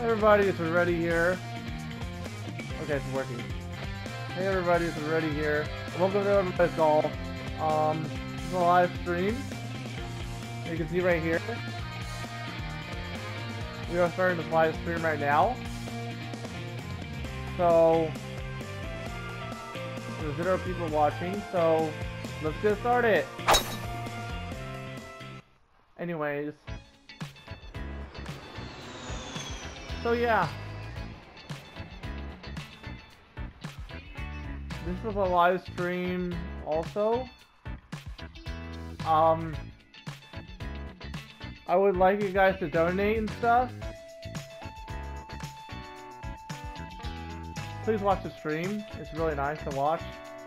Everybody, it's Reddy here. Okay, it's working. Hey everybody, it's Reddy here. Welcome to Everybody's Golf. This is a live stream. You can see right here. We are starting this live stream right now. So, there's 0 people watching, so let's get started. Anyways. So yeah. This is a live stream also. I would like you guys to donate and stuff. Please watch the stream. It's really nice to watch.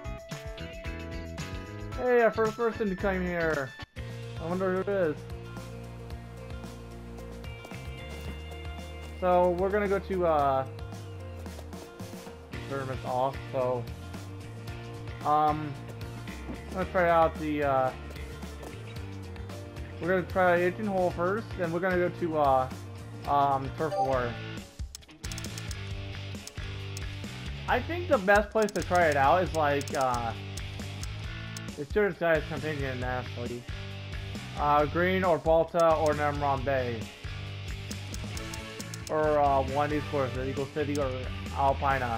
Hey, our first person to come here. I wonder who it is. So we're gonna go to tournament's off. So I'm gonna try out the we're gonna try 18 hole first, and we're gonna go to turf war. I think the best place to try it out is like it's your guys' opinion, actually. Green or Balta or Namron Bay. Or one of these courses, Eagle City or Alpina.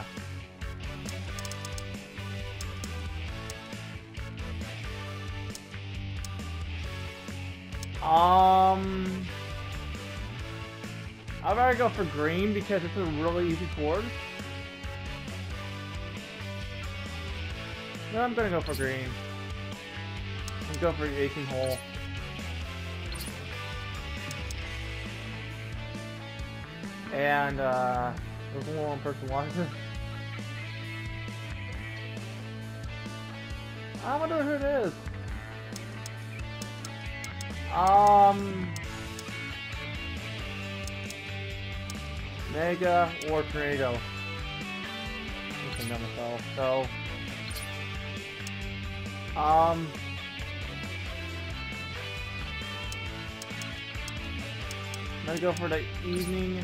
I'd rather go for green because it's a really easy course. No, I'm gonna go for green. Let's go for the 18 hole. And there's only one person watching. I wonder who it is. Mega or Tornado. I can know myself. So, I'm gonna go for the evening.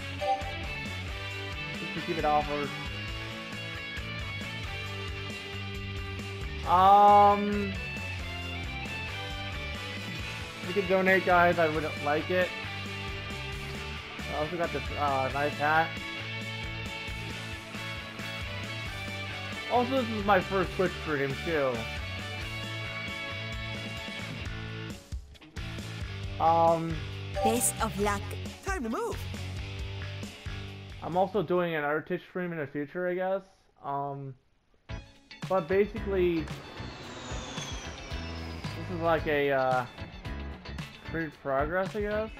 Just to keep it offered. If you could donate, guys, I would like it. I also got this nice hat. Also, this is my first Twitch stream too. Best of luck. Time to move. I'm also doing another Twitch stream in the future, I guess. But basically, this is like a free progress, I guess.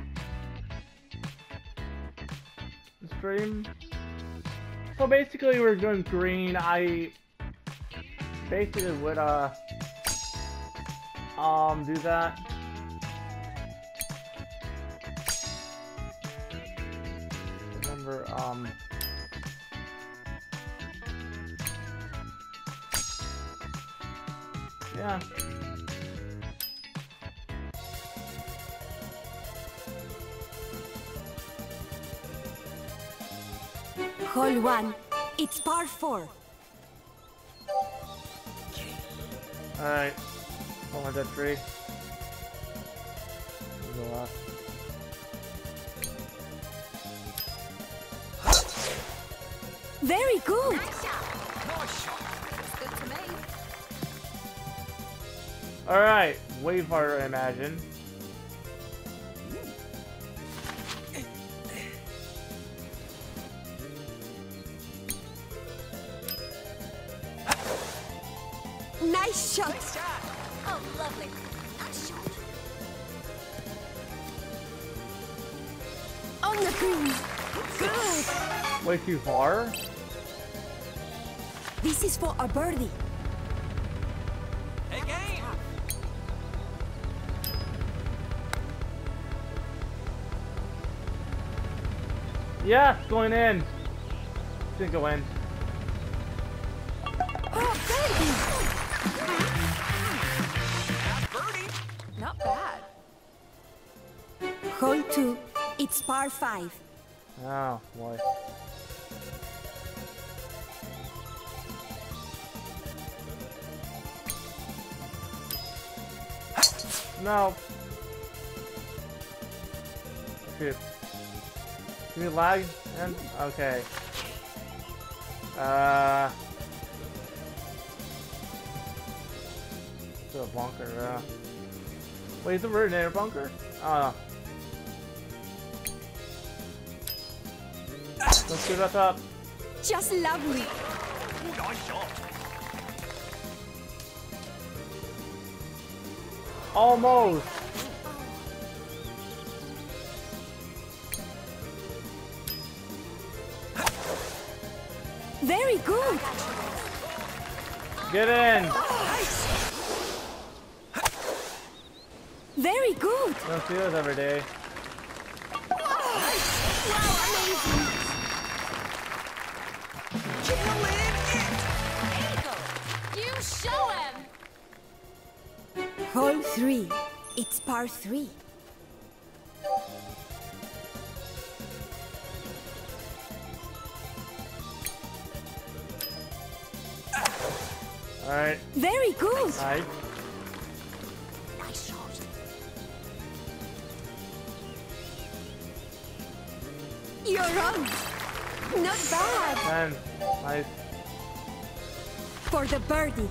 Stream. So basically, we're doing green. I basically would do that. Remember, yeah. Hole 1. It's par 4. Alright. Don't let that tree. Go left. Very good. Nice shot. Looks good to me. Alright. Way harder, I imagine. Nice shot. Nice shot. Oh, lovely. Nice shot. On the green. Good. Way too far? This is for a birdie. Hey, game. Yeah, it's going in. Didn't go in. Oh, birdie. Birdie. Not bad. Hole 2. It's par 5. Oh, boy. No. Shoot. Can we lag? And okay. To a bunker. Wait, is it really near a bunker? Oh. Let's do that up. Just lovely. Ooh, nice shot. Almost. Very good. Get in. Very good. Don't see those every day. You show him. Hole 3. It's par 3. Alright. Very good. Nice. Nice shot. You're wrong. Not bad. 10. Nice. For the birdie.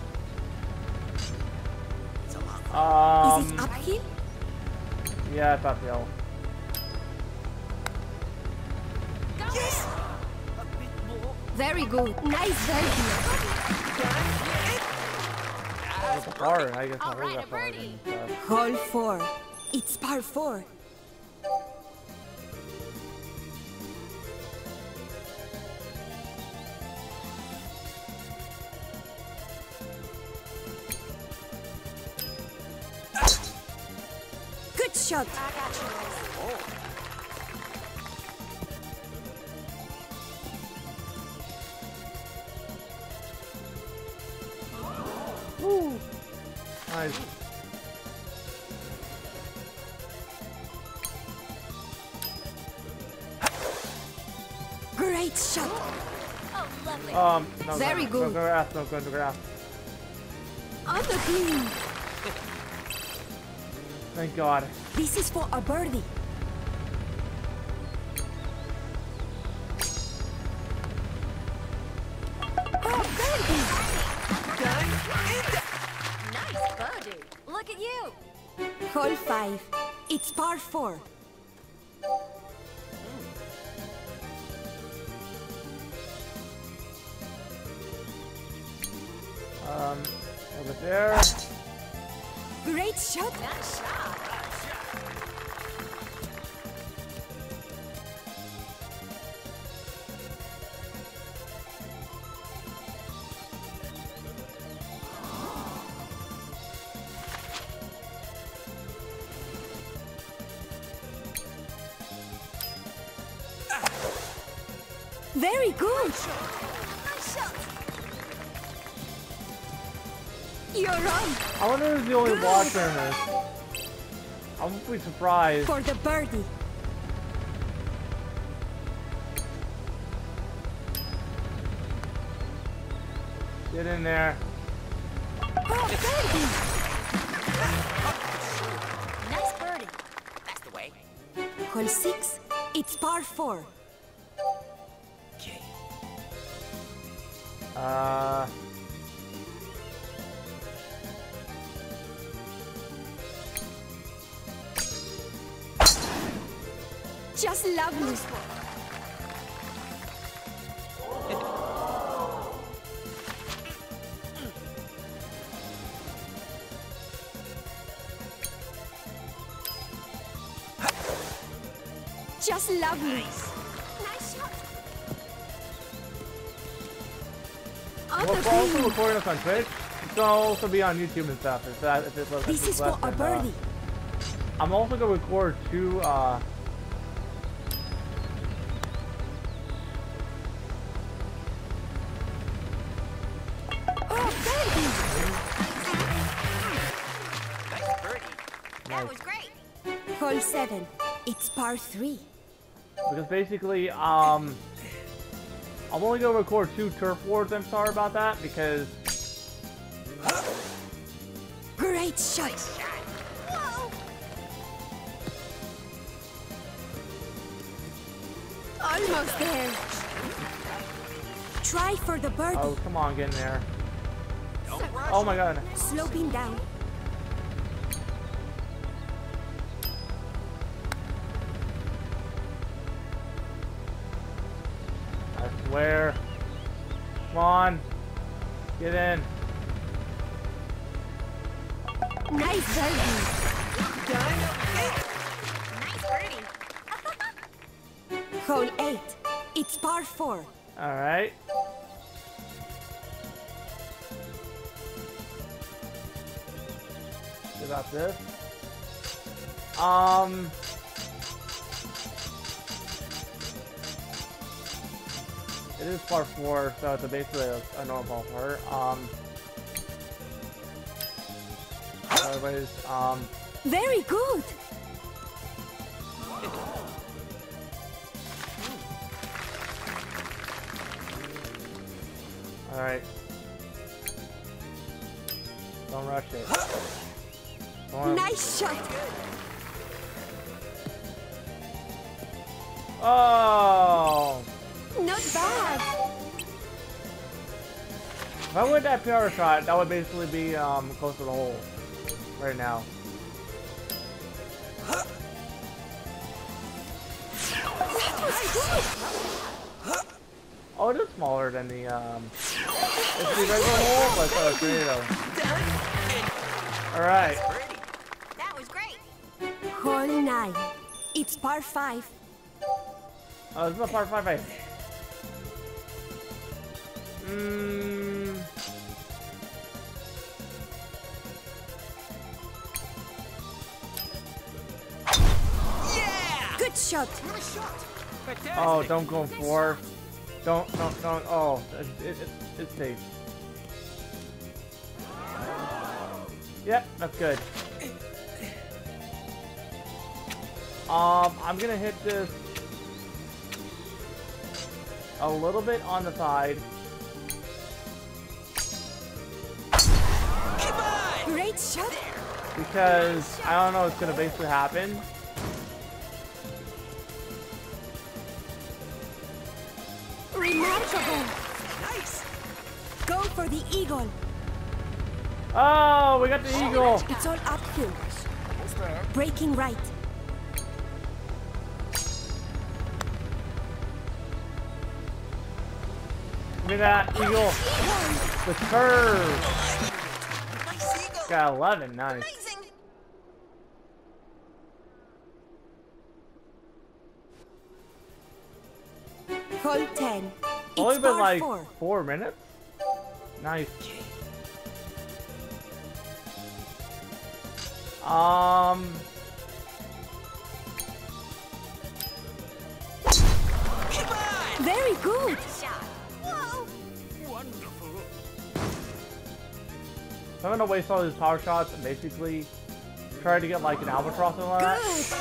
Is it uphill? Yeah, it's uphill. Yes. A bit more. Very good. Nice birdie. It's a par. I guess All not right, really a that far. birdie. Hole 4. It's par 4. Good shot. I got you. Woo. Nice. Great shot. Oh, lovely. No, Very no, good. No grass, no good grass. On the green. Thank God. This is for a birdie. Oh, birdie. Nice birdie. Look at you. Hole 5. It's par 4. Over there. Great shot. Nice shot. Very good. Nice shot. You're on I wonder who's the only watcher in this. I won't be surprised. for the birdie. Get in there. Oh, birdie. Nice birdie. That's the way. Hole 6. It's par 4. Okay. Just lovely. Just lovely. Nice shot. On We're the also green. recording this on Twitch. It's gonna also be on YouTube and stuff. If This it's is less for a than, birdie. I'm also gonna record two. Oh, birdie. Nice birdie. That was great. Hole 7. It's par 3. Because basically, I'm only gonna record 2 turf wars. I'm sorry about that because Great shot. Whoa! Almost there. Try for the birdie. oh come on, get in there. Don't rush. Oh my god. Sloping down. I swear. Come on. Get in. Nice birdie. Nice birdie. Hole 8. It's par 4. Alright. What about this? It is par 4, so it's basically a normal par. Anyways, Very good. alright. Don't rush it. Come on. Nice shot. Oh! Not bad. If I went that PR shot, that would basically be close to the hole right now. Oh, it is smaller than the it's the regular hole, but it's a tornado. Alright. Birdie. That was great. Hole 9. It's par 5. Oh, this is a par 5. Yeah! Good shot. Nice shot. Oh, don't go 4. Don't. Oh, it's safe. Yep, that's good. I'm gonna hit this a little bit on the side. Great shot. Because I don't know what's gonna basically happen. Remarkable. Nice. Go for the eagle. Oh, we got the eagle. It's all uphill. Almost there. Breaking right. Give me that eagle. The curve. Nice eagle. Got 11. Nice. Amazing. Hole 10. Only It's been par like 4. 4 minutes. Nice. Very good. Shot. Whoa. Wonderful. So I'm gonna waste all these power shots and basically try to get like an albatross and all that.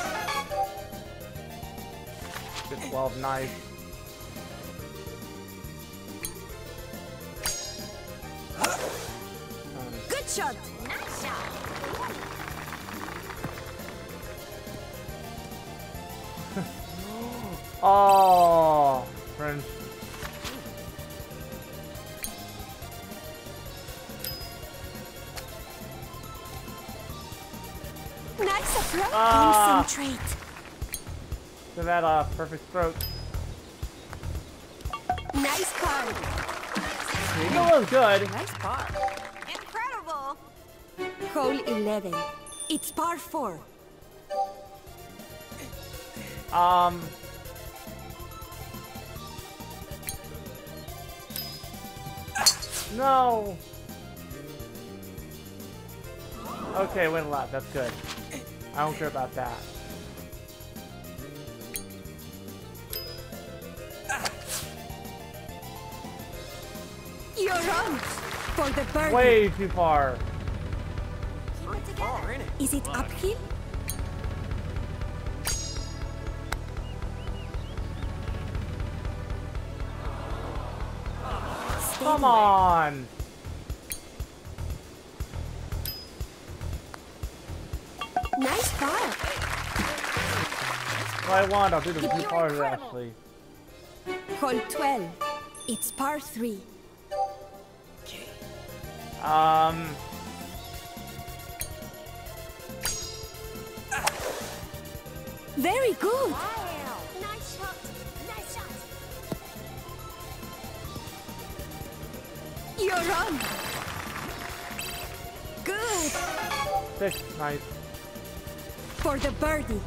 Good. Good 12, nice. Good shot. Nice shot. Oh, French. Nice approach. Ah. Concentrate. So that perfect stroke. Nice card. The eagle was good. Nice par. Incredible. Hole 11. It's par 4. No. Okay, went left. That's good. I don't care about that. You're on. For the birdie. Way too far. Keep it together. In it. Is it uphill? come on! Nice par. If I want, I'll do the two pars actually. Hole 12. It's par 3. Very good. Wow. Nice shot. Nice shot. You're on. Good. 6, nice. For the birdie.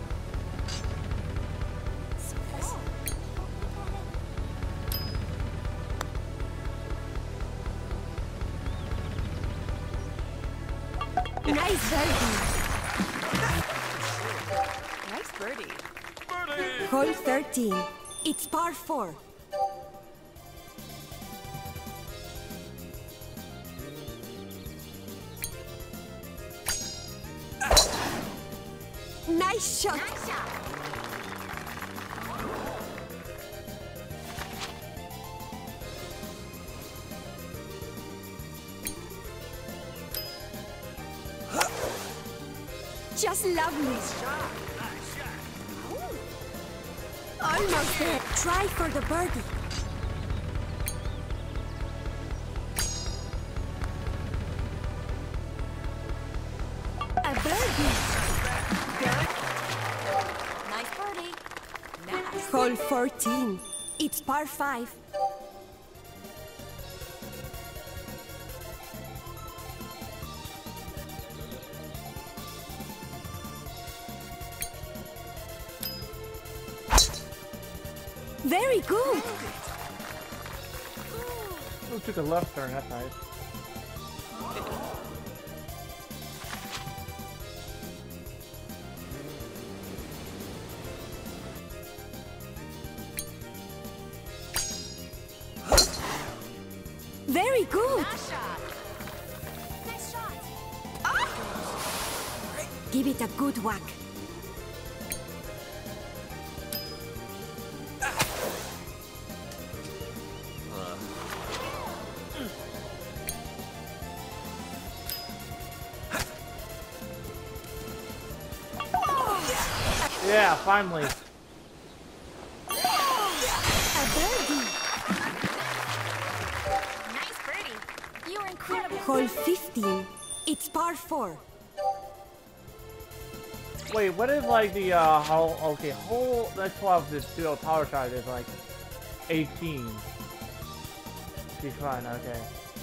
Nice birdie. Nice birdie. Hole 13. It's par 4. Nice shot. Nice shot. Just lovely. Almost there. Try for the birdie. A birdie. Nice birdie. Nice. Hole 14. It's par 5. Very good. Oh, took a left turn, that's nice. Very good. Nice shot. Nice shot. Give it a good whack. Yeah, finally. A birdie. Nice birdie. You were incredible. Hole 15. It's par 4. Wait, what is like the whole? Okay, whole. That's 12. This dual power shot is like 18. She's fine. Okay.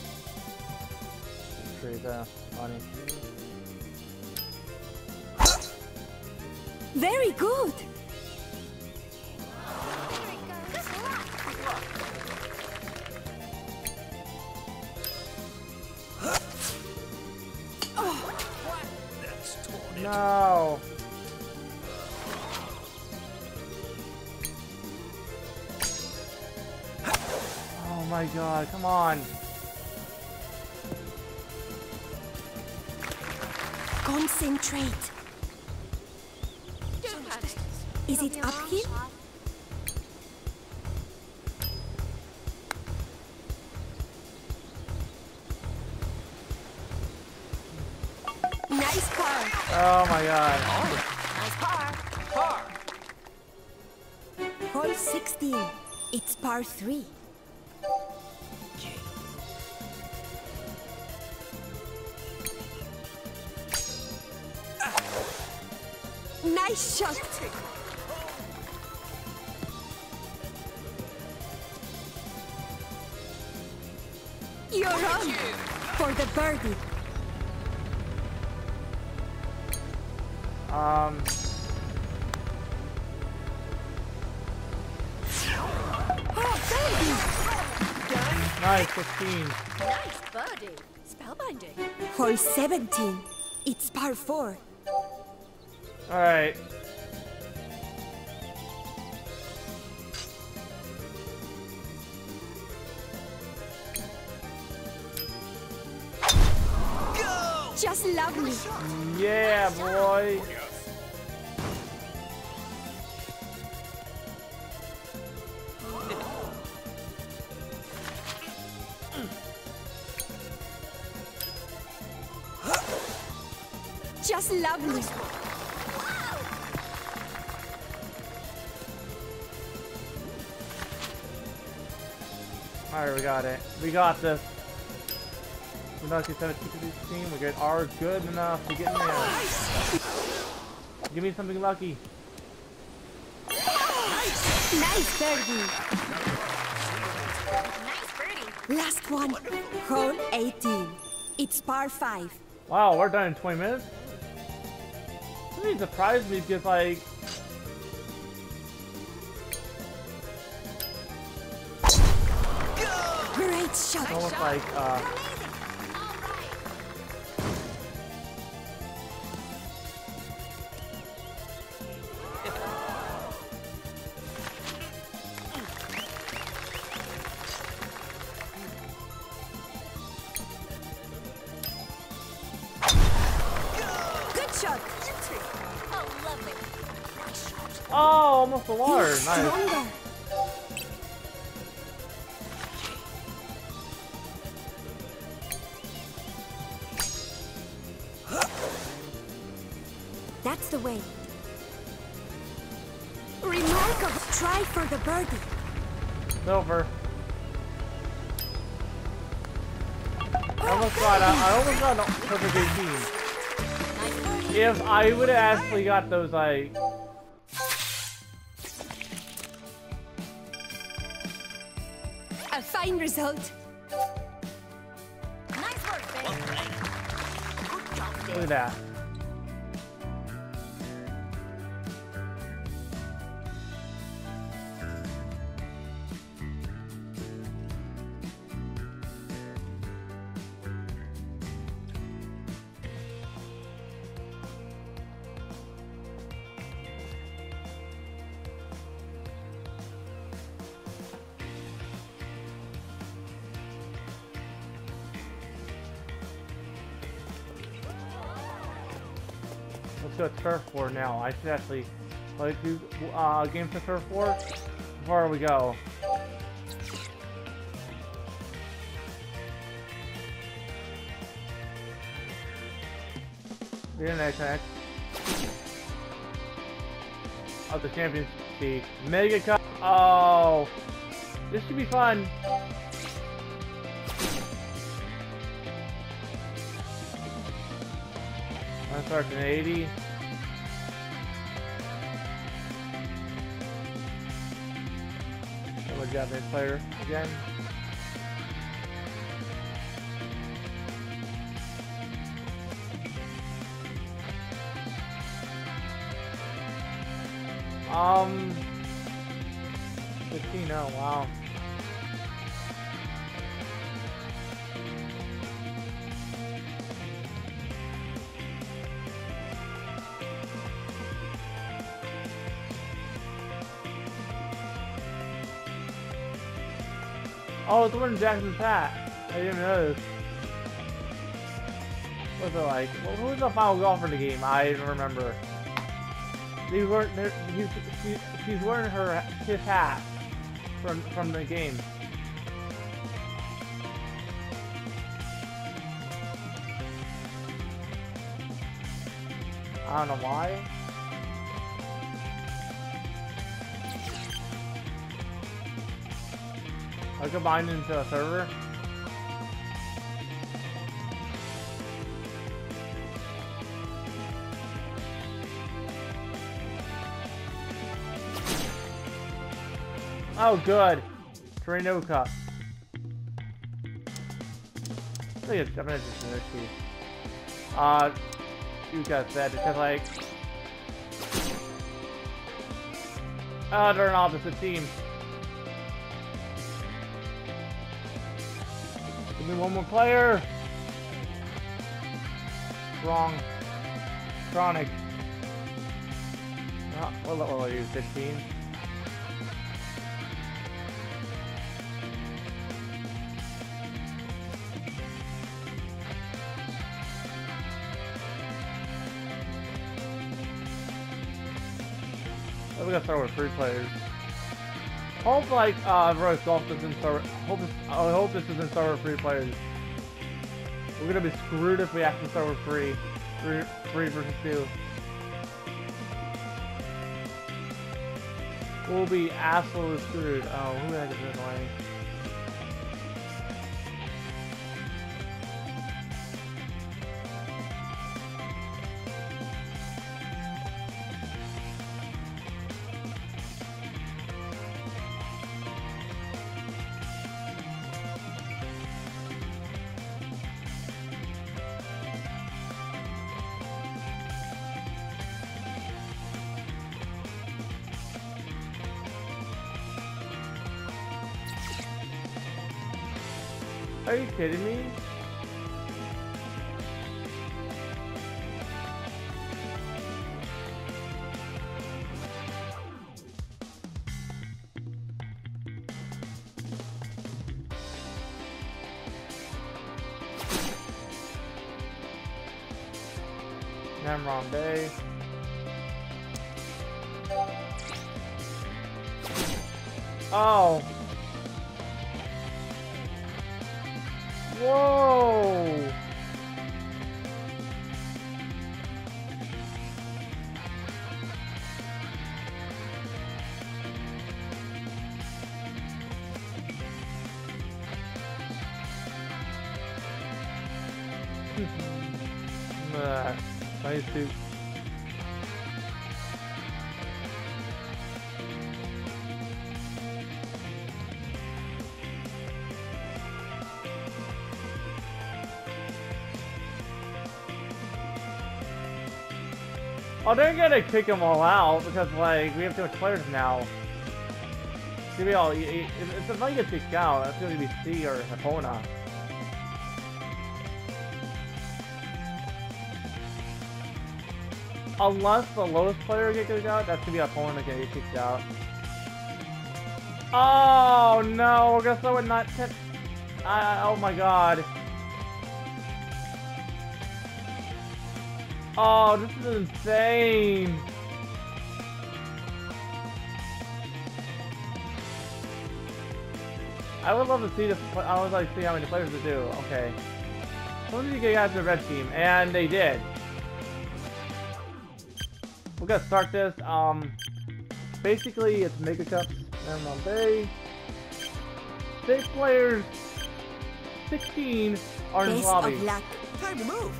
Pretty funny. Very good. No. Oh my god, come on. Concentrate. Don't panic. Is it uphill? Nice par. Oh my god. Nice par. Par. Hole 16. It's par 3. Nice shot. You're on for the birdie. Oh, birdie. Nice, 15. Nice birdie. Spellbinding. Hole 17. It's par 4. Alright. Just lovely. Yeah, boy. It's lovely. Alright, we got it. We got this. We know you said to this team. We get are good enough to get in there. Give me something lucky. Nice birdie. Nice birdie. Last one. Hole 18. It's par 5. Wow, we're done in 20 minutes? That really surprised me because, like... Great shot. almost like, Good shot. Oh, lovely. Nice shot. oh, almost a water. He's Nice. stronger. That's the way. Remarkable. Try for the birdie. Silver. I almost got a perfect 18. Nice birdie. If I would have actually got those, like... A fine result. Nice work, Ben. Good job, Look Ben. at that. Let's go to Turf 4 now. I should actually play 2 games of Turf 4 before we go. The next of the Champions League Mega Cup. Oh, this should be fun. That starts in 80. So we got this player again. Um, 15, oh wow. Oh, it's the one in Jackson's hat. I didn't know this. What's it like? Who was the final golfer in the game? I don't remember. They weren't. She's wearing his hat from the game. I don't know why. I combined into a server. Oh, good. Torino Cup. I think it's 7 inches in this piece. You guys said because like, they're an opposite team. Give me one more player. Wrong. Chronic. What level are you? 15. We're gonna start with 3 players. Hope like Rose Golf doesn't start. I hope this doesn't start with 3 players. We're gonna be screwed if we actually start with 3. 3 versus 2. We'll be absolutely screwed. Oh, who the heck is this annoying? Are you kidding me? Namron Bay. Oh. Whoa! Nice dude. Oh, they're gonna kick them all out because, like, we have too much players now. It's gonna be all. If somebody gets kicked out, that's gonna be C or Hapona. Unless the lowest player gets kicked out, that's gonna be Hapona gonna get kicked out. Oh no, I guess I would not. Oh my god. Oh, this is insane. I would love to see this. I would like to see how many players to do. Okay. When did you get out to the red team? And they did. We're gonna start this. Basically, it's Mega Cups. Namron Bay. 6 players. 16 are in the Best lobby. of luck. Time to move.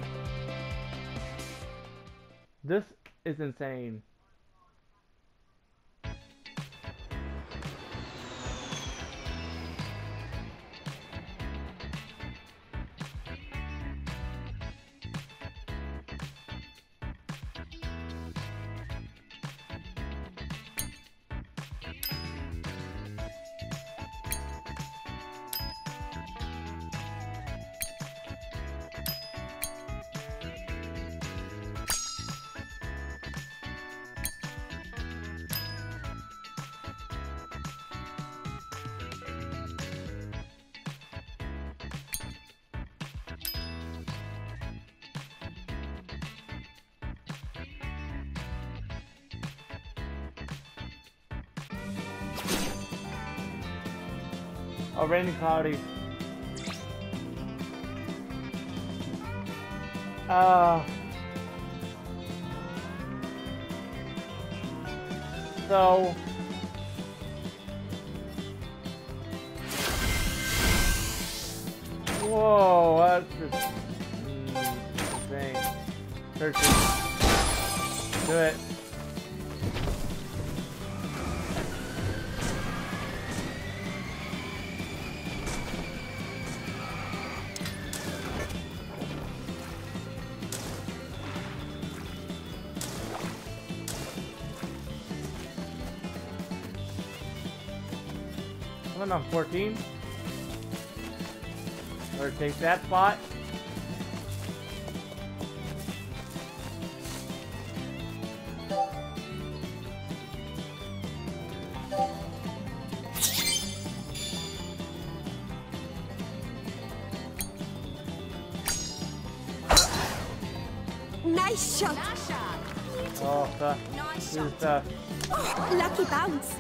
This is insane. Oh, raining cloudy. So whoa, that's just insane. 13. Do it. On 14. Or take that spot. Nice shot. Oh, Nice good shot. stuff. Lucky bounce.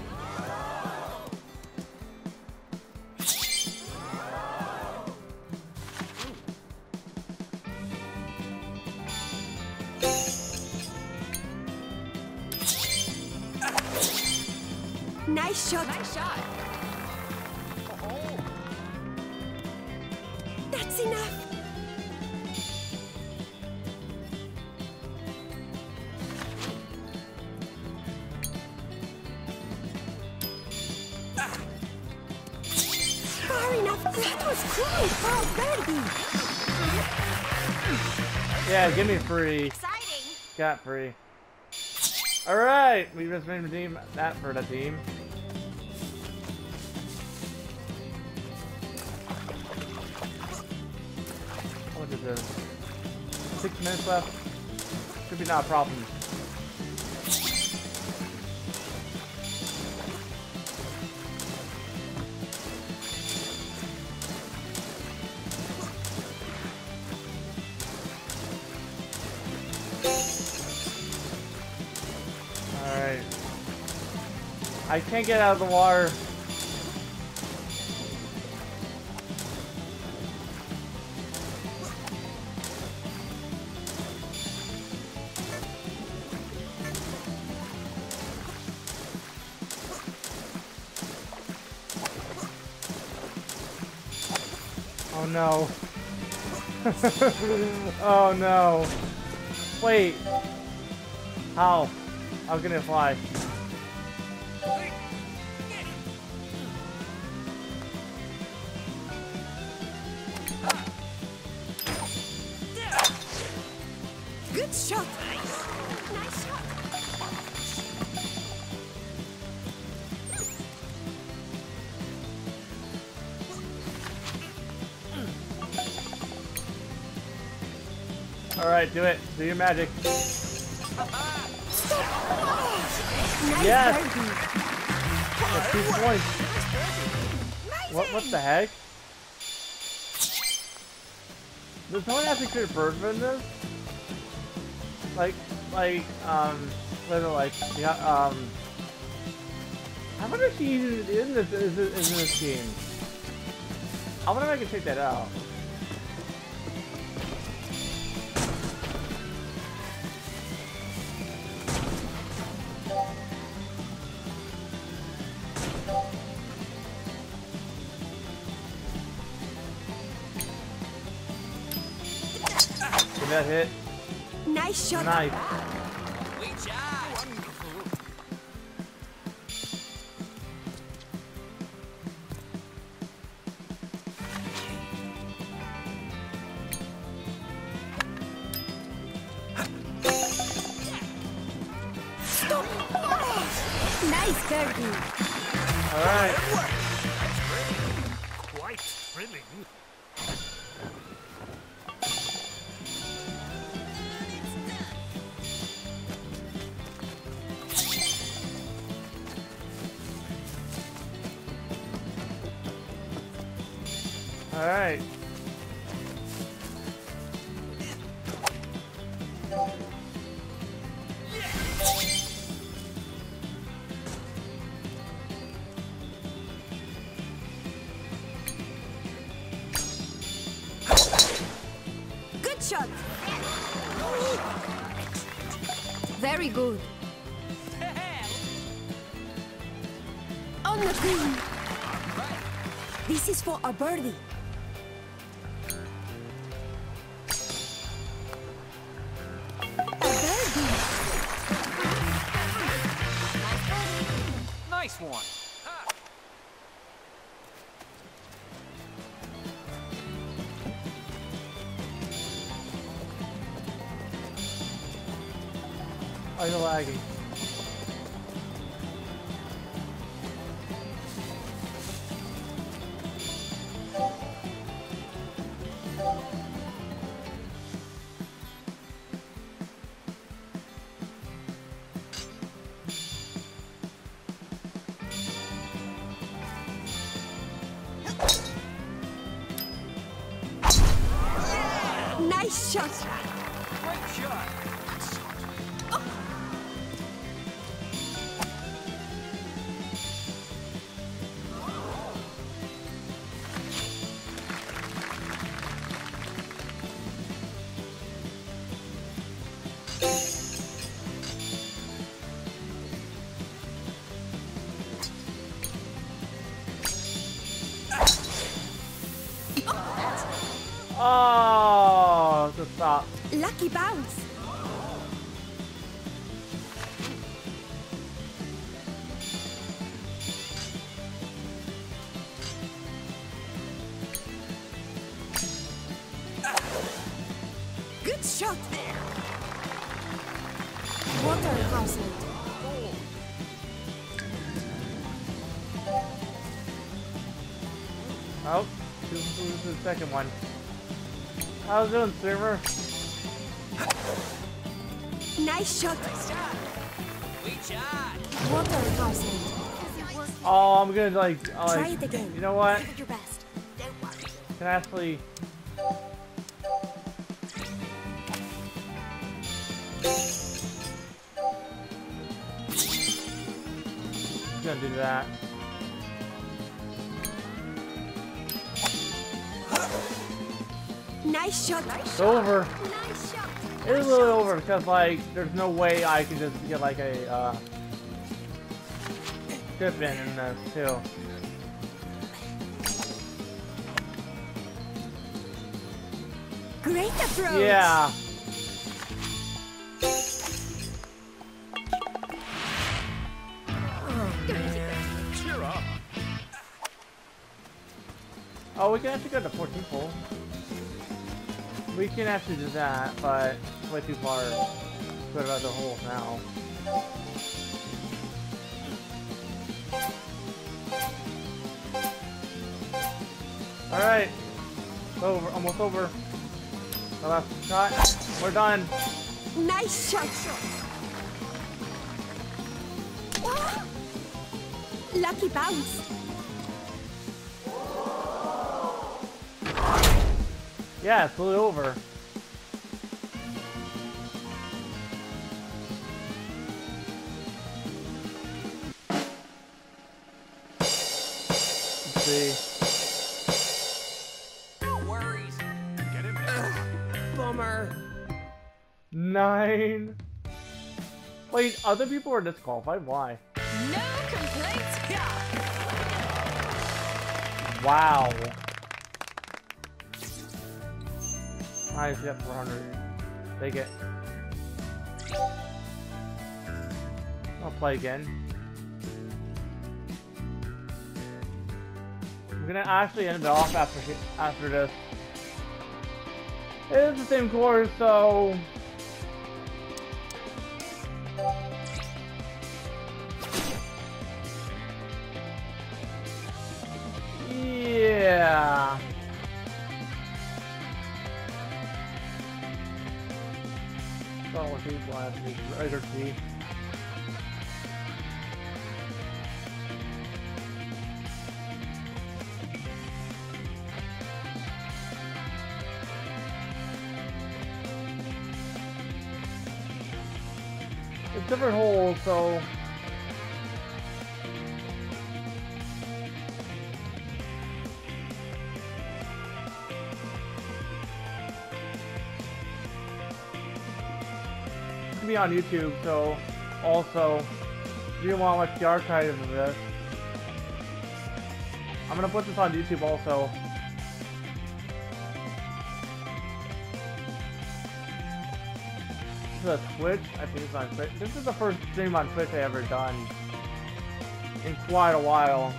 Nice shot. Nice shot. That's enough. Far enough. That was cool. Oh, birdie. Yeah, give me free. Exciting. Got free. Alright, we just redeemed that for the team. How much is this? 6 minutes left? Should be not a problem. Alright. I can't get out of the water. Oh no. Oh no. Wait. How? How can it fly? Good shot. Nice shot. Alright, do it. Do your magic. Nice Yes. birdie. That's 2 points. What the heck? Does someone have to create a bird in this? Like, what is it like? Yeah, I wonder if she is in this game. I wonder if I can check that out. Did that hit? Nice shot. Nice. Sweet shot. Nice birdie. Alright. Quite thrilling. Alright. Good shot. Very good. On the green. This is for a birdie. A birdie. Nice one. Oh, you're lagging. Nice shot. Great shot. Oh, just stop. Lucky bounce. Good shot there. Water household. Oh, who's the second one? How's it doing, streamer? Nice shot. We shot. Water household. Oh, I'm gonna like, Try it again. you know what? Give it your best. Don't worry. Can actually. I'm gonna do that. Nice shot. It's over. Nice shot. It is a little over because like there's no way I can just get like a skip in this too. Great approach. Yeah. Cheer up. Oh, we can actually go to 14 full. We can actually do that, but it's way too far. Go about the hole now. Alright. Over, almost over. The last shot. We're done. Nice shot. Ah! Lucky bounce. Yeah, it's really over. Let's see. No worries. Get him there. Bummer. 9. Wait, other people are disqualified? Why? No complaints. Yeah. Wow. Nice, we got 400. Take it. I'll play again. I'm gonna actually end it off after this. It is the same course, so yeah. Oh, people have to be right see. It's different holes, so it's gonna be on YouTube. So also, if you want to watch the archive of this, I'm gonna put this on YouTube also. This is a Twitch. I think it's on Twitch. This is the first stream on Twitch I ever done in quite a while.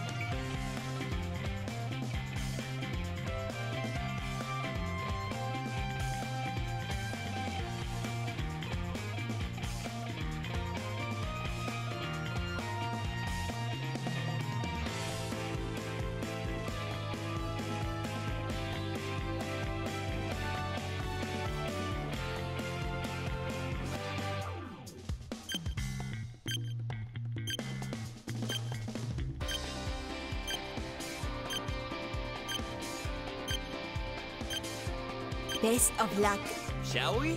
Best of luck. Shall we?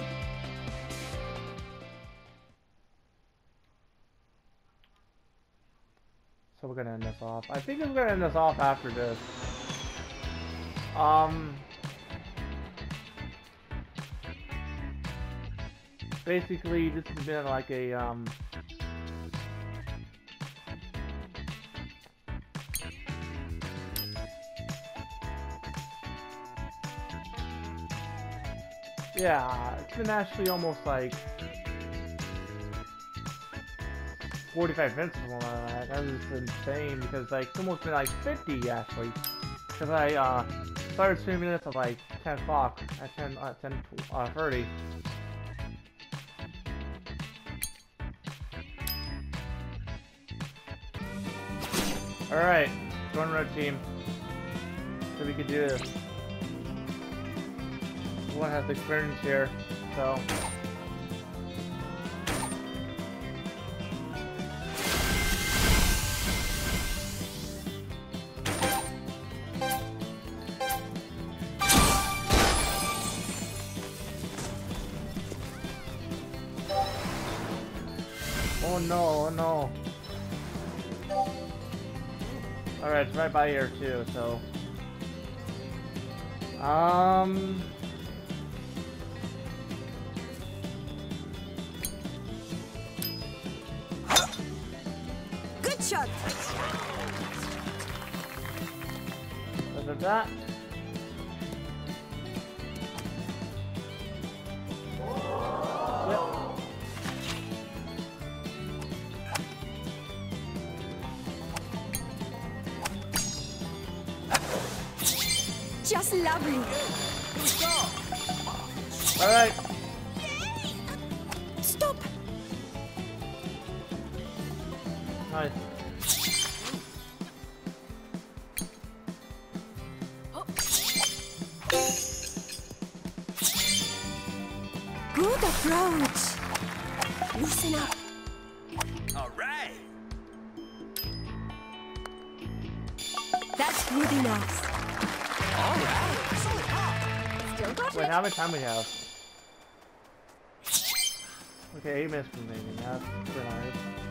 So we're gonna end this off. I think I'm gonna end this off after this. Basically, this has been like a Yeah, it's been actually almost like 45 minutes or something like that. That was insane because like it's almost been like 50 actually. Because I started streaming this at like 10 o'clock at 10:30. Alright, join red team. So we can do this. One has experience here, so. Oh no, oh no. Alright, it's right by here too, so. Good shot. Look at that. Yep. Just lovely. Alright. Stop. Nice. Good approach. Listen up. All right. That's good enough. All right. So hot. Still got Wait, it. how much time we have? Okay, 8 minutes remaining. That's pretty nice.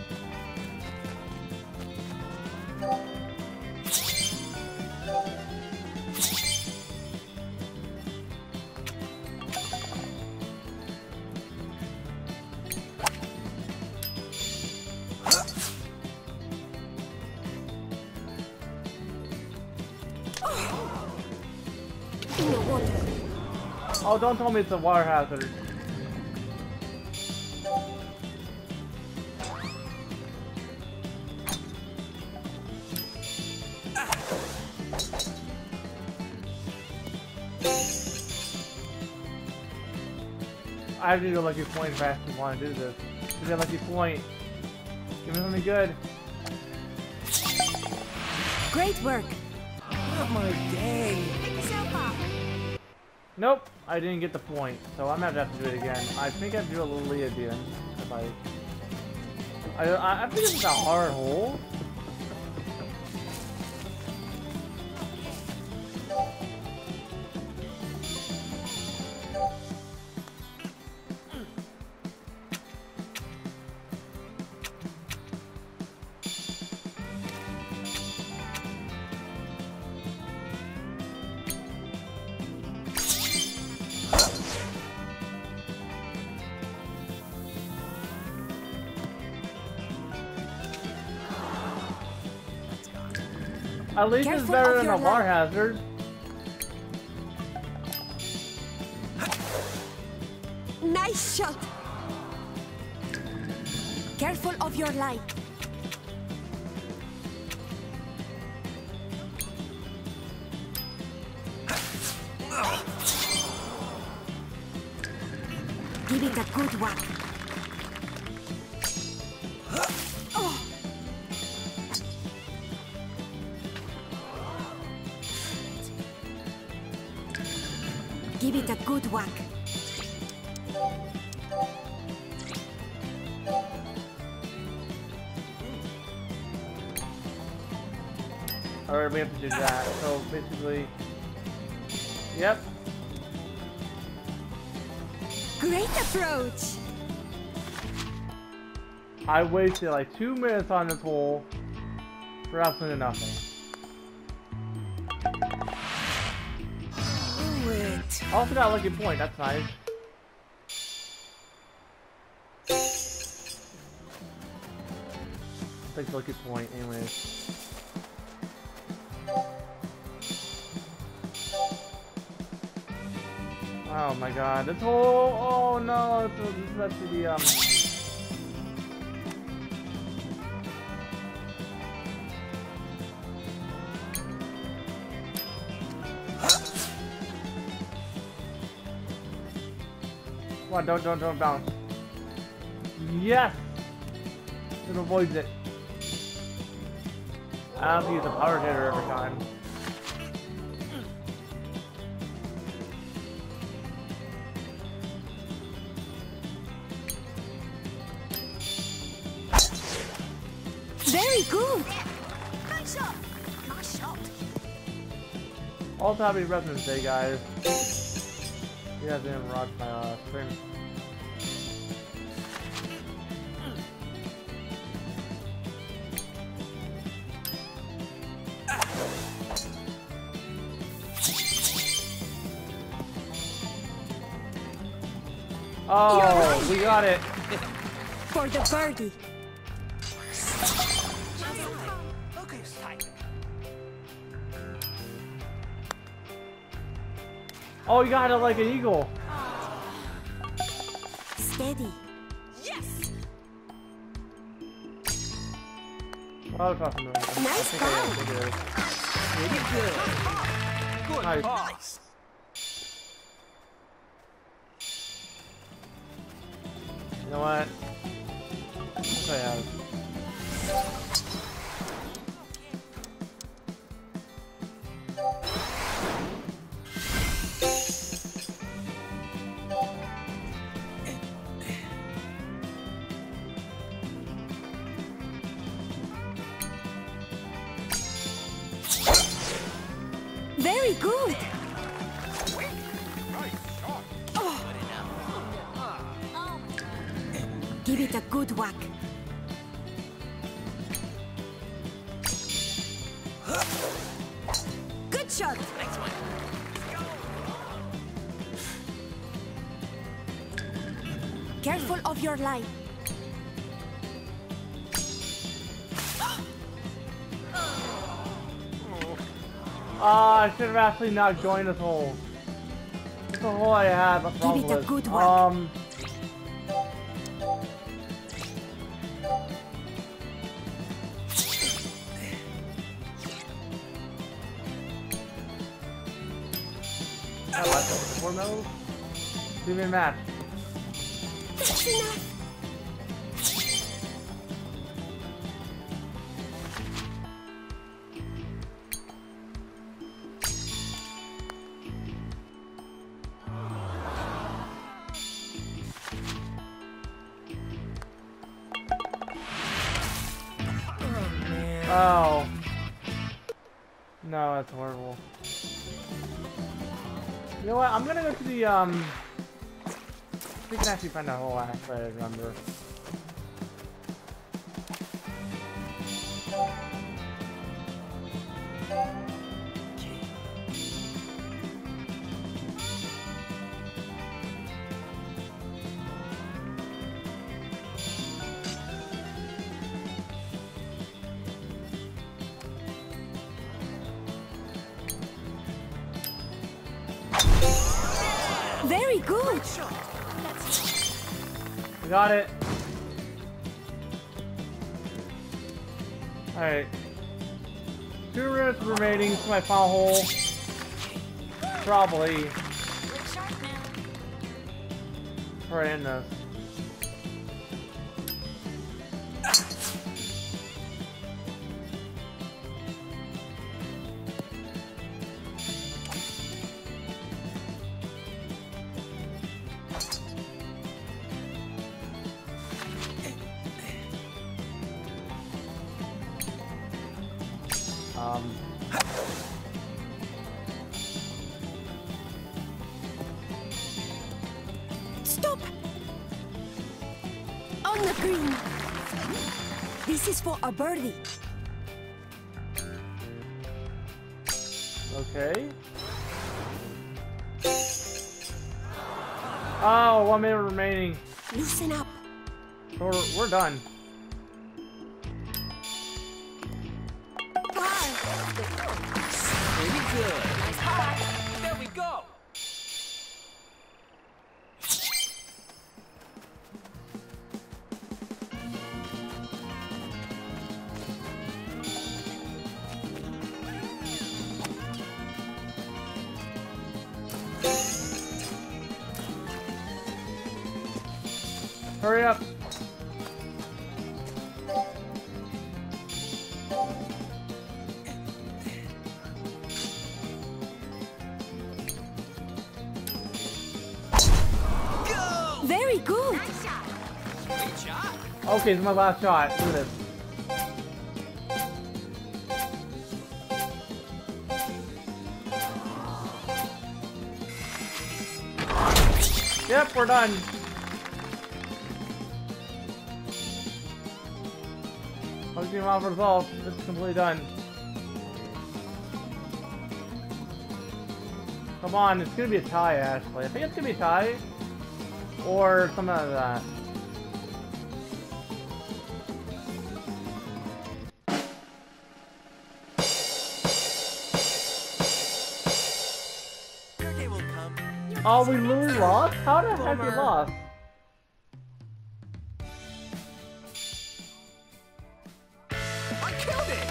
In the water. Oh, don't tell me it's a water hazard. I have to do a lucky point if I actually want to do this. Give me a lucky point. Give me something good. Great work. Not my day. Pick yourself up. Nope, I didn't get the point, so I'm gonna have to do it again. I think I have to do a little Leah at the end. If I think it's a hard hole. At least it's Careful better of than your a water life. hazard. Nice shot. Careful of your light. Give it a good whack. Oh. Give it a good whack. Alright, we have to do that. So basically, yep. Great approach. I wasted like 2 minutes on this hole for absolutely nothing. Do it. I also got a lucky point, that's nice. Take the lucky point anyways. Oh my god, this whole, oh no, this is actually the, come on, don't bounce. Yes! It avoids it. I have to use a power hitter every time. Very good. Nice shot. Nice shot. Also, happy President's Day, guys. You guys didn't rock my stream. Oh, we got it. For the birdie. Look at his tight. Oh, you got it like an eagle. Steady. Yes. Oh, it's awesome. Nice Pretty good. Good Nice. pass. You know what? What do I have? Very good. Give it a good whack. Good shot. Next one. Careful of your line. I should have actually not joined this hole. That's the hole I had. The problem Give it a was, good whack. I like it. 4 medals. Give me a match. That's enough. Oh. No, that's horrible. You know what? I'm gonna go to the, we can actually find that whole act that I remember. Very good. We got it. Alright. 2 minutes remaining to my final hole. Probably. Good shot, man. Before I end this. Stop. On the green. This is for a birdie. Okay. Oh, 1 minute remaining. Loosen up. So we're done. Par. Pretty good. Nice pass. There we go. Hurry up. Very good. Nice shot. Great shot. Okay, this is my last shot. Look at this. Yep, we're done. Focusing on results. It's completely done. Come on, it's gonna be a tie, actually. I think it's gonna be a tie. Or something like that. Your day will come. Oh, we literally lost? How the heck we lost? I killed it.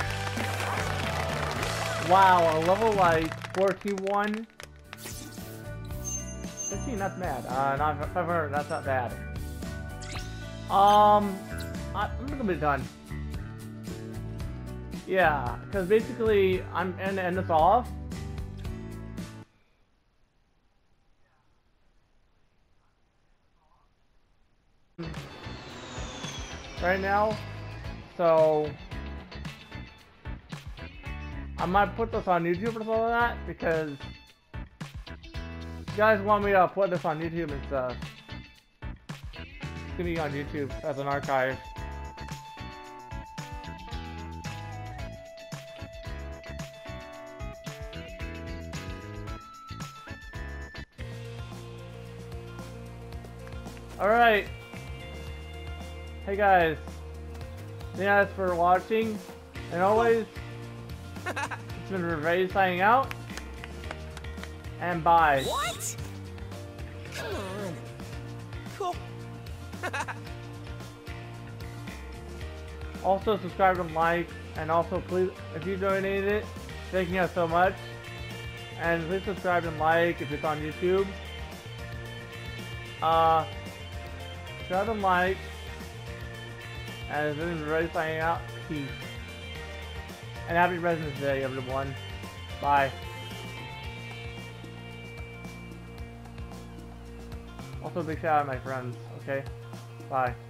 Wow, a level like 41. 15, that's bad. Not 500, that's not bad. I'm gonna be done. Yeah, because basically, I'm gonna end this off. Right now, so I might put this on YouTube or something like that because you guys want me to put this on YouTube and stuff. It's gonna be on YouTube as an archive. Alright. Hey guys. Thanks for watching. And always, it's been Revay signing out. And bye. What? Come on. Cool. Also subscribe and like, and also please, if you donated it, thank you guys so much. And please subscribe and like if it's on YouTube. Subscribe and like. And it's been Revay signing out. Peace. And happy President's Day, everyone. Bye. Also, big shout out to my friends, okay? Bye.